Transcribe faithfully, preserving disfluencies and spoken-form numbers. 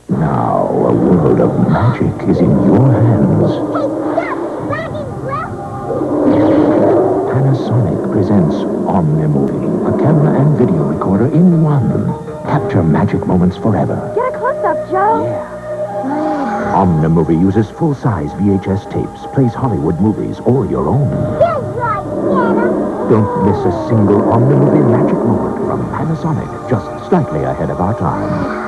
Now, a world of magic is in your hands. Panasonic presents OmniMovie, a camera and video recorder in one. Capture magic moments forever. Get a close-up, Joe. Yeah. OmniMovie uses full-size V H S tapes, plays Hollywood movies or your own. That's right, Santa. Don't miss a single OmniMovie magic moment from Panasonic, just slightly ahead of our time.